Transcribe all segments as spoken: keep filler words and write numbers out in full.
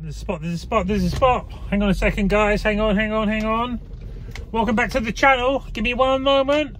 There's a spot, there's a spot, there's a spot. Hang on a second, guys. Hang on, hang on, hang on. Welcome back to the channel. Give me one moment.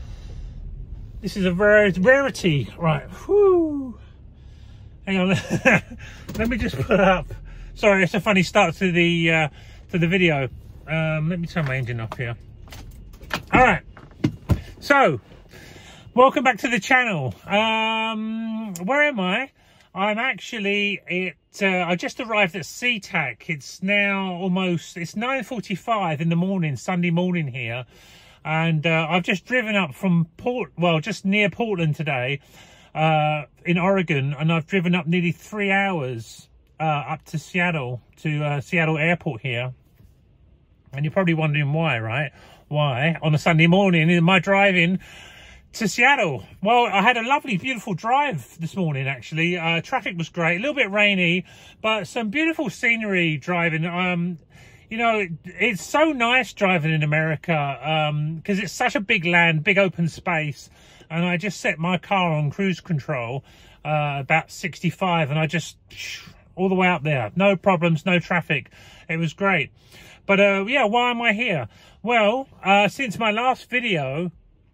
This is a rare rarity. Right. Whew. Hang on. Let me just put up. Sorry, it's a funny start to the uh, to the video. Um, let me turn my engine off here. All right. So, welcome back to the channel. Um, where am I? I'm actually at. Uh, I just arrived at SeaTac. It's now almost. It's nine forty-five in the morning, Sunday morning here, and uh, I've just driven up from Port. Well, just near Portland today, uh, in Oregon, and I've driven up nearly three hours uh, up to Seattle, to uh, Seattle Airport here. And you're probably wondering why, right? Why on a Sunday morning am I driving to Seattle? Well, I had a lovely, beautiful drive this morning, actually. Uh, traffic was great, a little bit rainy, but some beautiful scenery driving. Um, you know, it's so nice driving in America um, because it's such a big land, big open space. And I just set my car on cruise control, uh, about sixty-five, and I just all the way up there. No problems, no traffic. It was great. But uh, yeah, why am I here? Well, uh, since my last video,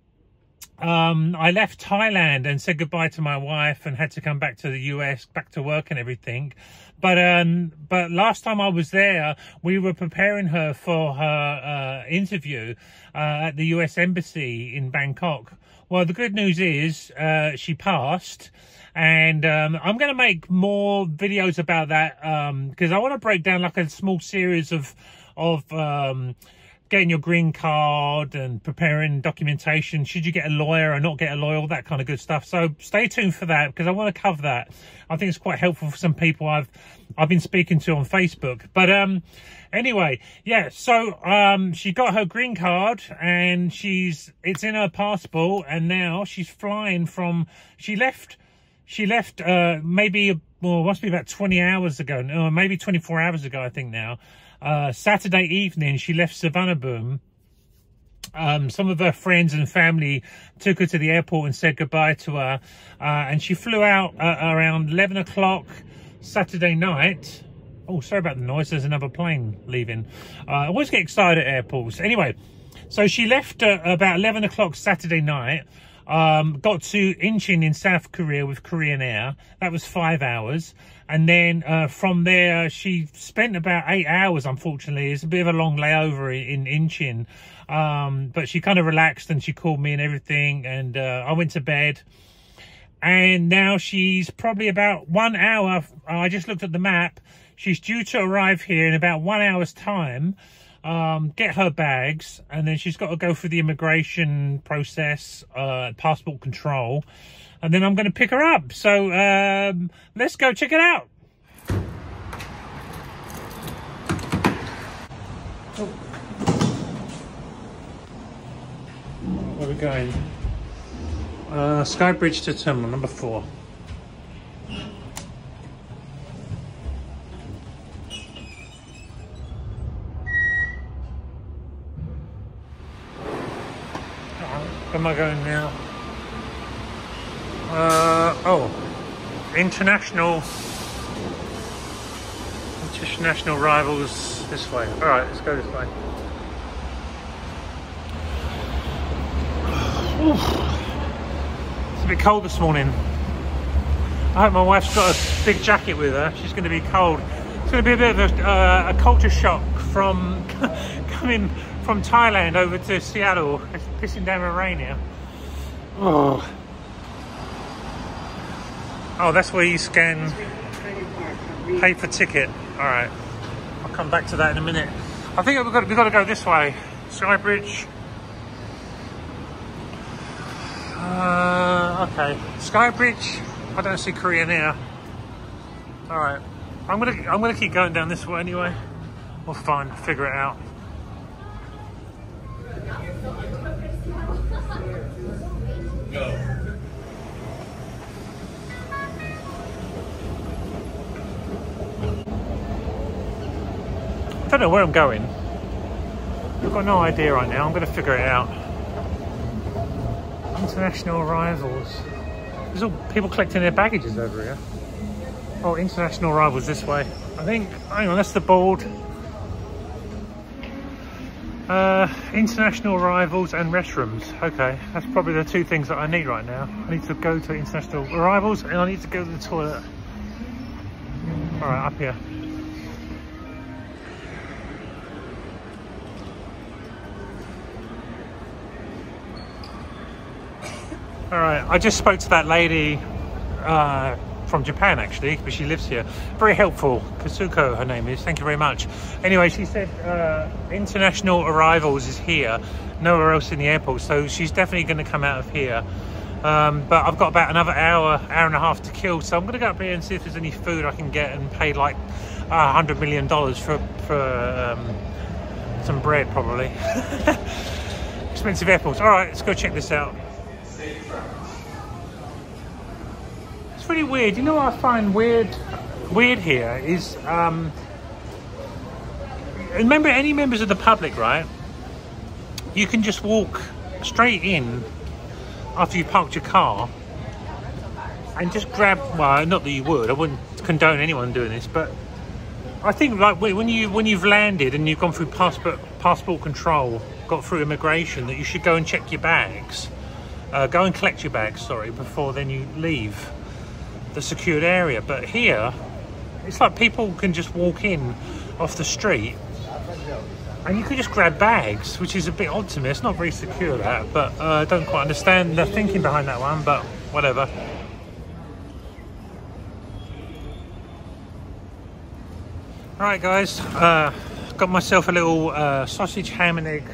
Um, I left Thailand and said goodbye to my wife and had to come back to the U S, back to work and everything. But um, but last time I was there, we were preparing her for her uh, interview uh, at the U S Embassy in Bangkok. Well, the good news is uh, she passed. And um, I'm going to make more videos about that because um, I want to break down like a small series of... of um, getting your green card and preparing documentation, should you get a lawyer or not get a lawyer, all that kind of good stuff. So stay tuned for that because I want to cover that. I think it's quite helpful for some people I've I've been speaking to on Facebook. But um anyway, yeah, so um she got her green card and she's it's in her passport, and now she's flying from she left she left uh maybe well, it must be about twenty hours ago, no, maybe twenty-four hours ago, I think now. Uh, Saturday evening, she left Savannah Boom. Um, some of her friends and family took her to the airport and said goodbye to her. Uh, and she flew out uh, around eleven o'clock Saturday night. Oh, sorry about the noise. There's another plane leaving. Uh, I always get excited at airports. Anyway, so she left uh, about eleven o'clock Saturday night. Um, got to Incheon in South Korea with Korean Air. That was five hours. And then uh, from there, she spent about eight hours, unfortunately. It's a bit of a long layover in Incheon. Um, but she kind of relaxed and she called me and everything. And uh, I went to bed. And now she's probably about one hour. I just looked at the map. She's due to arrive here in about one hour's time. Um, get her bags. And then she's got to go through the immigration process, uh, passport control. And then I'm going to pick her up. So um, let's go check it out. Oh. Where are we going? Uh, Skybridge to terminal number four. Where am I going now? Uh, oh, international, international rivals this way. All right, let's go this way. Oof. It's a bit cold this morning. I hope my wife's got a big jacket with her. She's going to be cold. It's going to be a bit of a, uh, a culture shock from coming from Thailand over to Seattle. It's pissing down with rain here. Oh. Oh, that's where you scan, pay for ticket. All right, I'll come back to that in a minute. I think we've got, we've got to go this way. Skybridge. Uh, okay, Skybridge. I don't see Korean Air. All right, I'm gonna I'm gonna keep going down this way anyway. We'll find, figure it out. Go. I don't know where I'm going. I've got no idea right now. I'm going to figure it out. International arrivals. There's all people collecting their baggages over here. Oh, international arrivals this way. I think, hang on, that's the board. Uh, international arrivals and restrooms. Okay, that's probably the two things that I need right now. I need to go to international arrivals and I need to go to the toilet. All right, up here. All right, I just spoke to that lady uh, from Japan actually, because she lives here. Very helpful. Kasuko, her name is. Thank you very much. Anyway, she said uh, international arrivals is here, nowhere else in the airport. So she's definitely going to come out of here. Um, but I've got about another hour, hour and a half to kill. So I'm going to go up here and see if there's any food I can get and pay like a hundred million dollars for for um, some bread, probably. Expensive airports. All right, let's go check this out. Pretty weird. You know what I find weird weird here is um remember, any members of the public, right, you can just walk straight in after you parked your car and just grab, well, not that you would, I wouldn't condone anyone doing this, but I think like when you when you've landed and you've gone through passport passport control, got through immigration, that you should go and check your bags, uh, go and collect your bags, sorry, before then you leave the secured area. But here it's like people can just walk in off the street and you could just grab bags, which is a bit odd to me. It's not very secure, that, but I uh, don't quite understand the thinking behind that one, but whatever. Alright guys, uh, got myself a little uh, sausage, ham and egg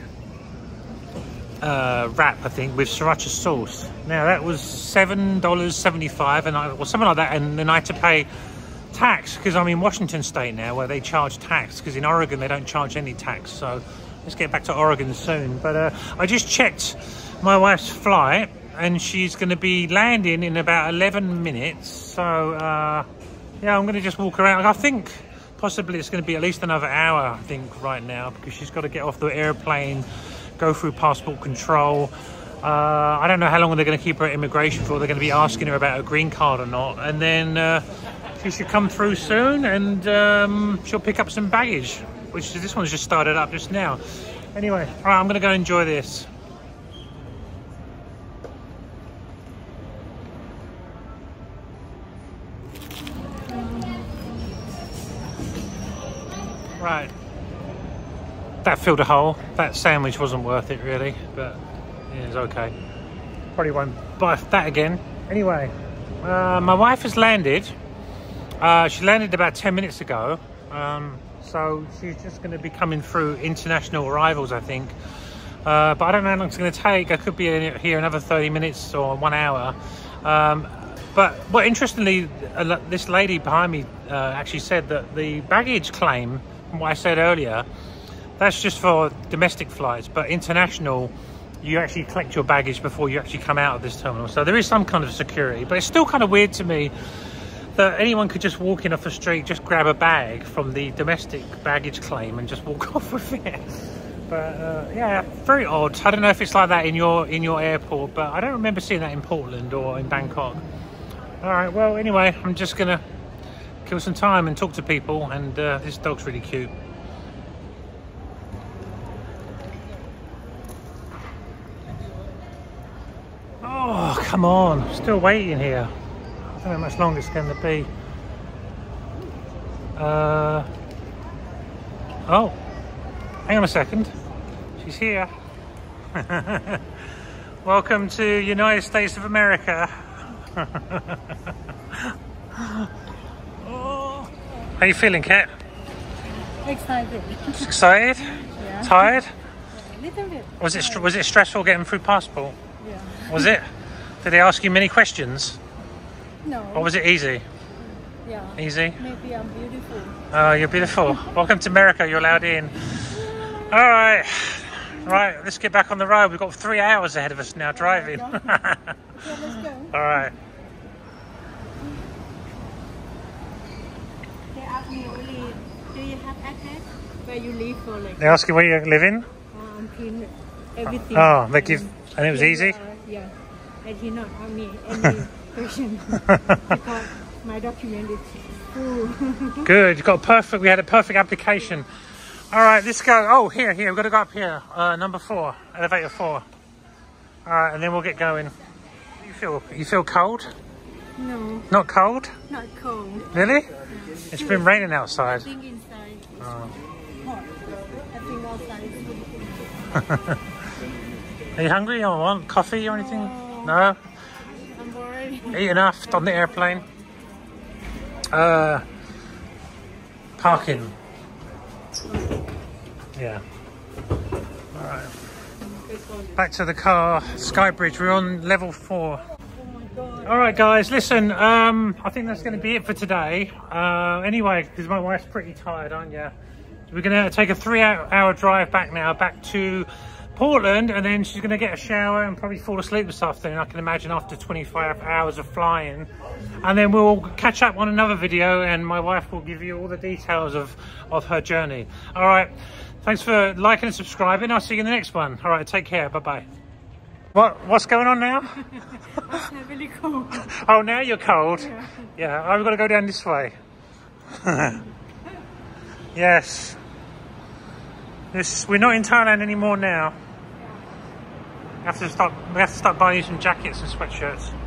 Uh, wrap, I think, with sriracha sauce. Now that was seven dollars seventy-five, and I, or something like that, and then I had to pay tax because I'm in Washington State now, where they charge tax, because in Oregon they don't charge any tax. So let's get back to Oregon soon. But uh, I just checked my wife's flight, and she's going to be landing in about eleven minutes. So uh, yeah, I'm going to just walk around. I think possibly it's going to be at least another hour, I think, right now, because she's got to get off the airplane, go through passport control. Uh, I don't know how long they're going to keep her at immigration for. They're going to be asking her about a green card or not. And then uh, she should come through soon, and um, she'll pick up some baggage, which this one's just started up just now. Anyway, all right, I'm going to go enjoy this. Right. That filled a hole. That sandwich wasn't worth it really, but yeah, it's okay. Probably won't buy that again. Anyway, uh, my wife has landed. Uh, she landed about ten minutes ago. Um, so she's just going to be coming through international arrivals, I think. Uh, but I don't know how long it's going to take. I could be in here another thirty minutes or one hour. Um, but what interestingly, uh, this lady behind me uh, actually said that the baggage claim, from what I said earlier, that's just for domestic flights, but international, you actually collect your baggage before you actually come out of this terminal. So there is some kind of security, but it's still kind of weird to me that anyone could just walk in off the street, just grab a bag from the domestic baggage claim and just walk off with it. But uh, yeah, very odd. I don't know if it's like that in your in your airport, but I don't remember seeing that in Portland or in Bangkok. All right, well, anyway, I'm just gonna kill some time and talk to people, and uh, this dog's really cute. Oh, come on. Still waiting here. I don't know how much longer it's going to be. Uh, oh, hang on a second. She's here. Welcome to United States of America. Oh. How you feeling, Kat? Excited. Excited? Yeah. Tired? A little bit. Was it was it stressful getting through passport? Yeah. Was it? Did they ask you many questions? No. Or was it easy? Yeah. Easy? Maybe I'm beautiful. Oh, you're beautiful. Welcome to America. You're allowed in. All right. Right, let's get back on the road. We've got three hours ahead of us now driving. Okay, let's go. All right. They ask me only, do you have address where you live for like? They ask you where you live in? Um, pin everything. Oh, they give, and it was Yeah, easy? Uh, yeah. And he not ask me any question because my document is full. Good. You got a perfect. We had a perfect application. All right, let's go. Oh, here, here. We've got to go up here. Uh, number four, elevator four. All right, and then we'll get going. You feel? You feel cold? No. Not cold? Not cold. Really? Yeah. It's been raining outside. I think inside is Oh. hot. I think outside is really cold. Are you hungry or want coffee or anything? No. No? I'm bored. Eat enough on the airplane? Uh, parking. Yeah. Alright. Back to the car. Skybridge. We're on level four. Alright guys, listen, um, I think that's going to be it for today. Uh, anyway, because my wife's pretty tired, aren't you? We're going to take a three hour, hour drive back now, back to Portland, and then she's going to get a shower and probably fall asleep this afternoon, I can imagine, after twenty-five hours of flying. And then we'll catch up on another video, and my wife will give you all the details of, of her journey. Alright, thanks for liking and subscribing. I'll see you in the next one. Alright, take care. Bye-bye. What, what's going on now? I'm really cold. Oh, now you're cold? Yeah. Yeah, I've got to go down this way. Yes. This, we're not in Thailand anymore now. We have to start, we have to start buying you some jackets and sweatshirts.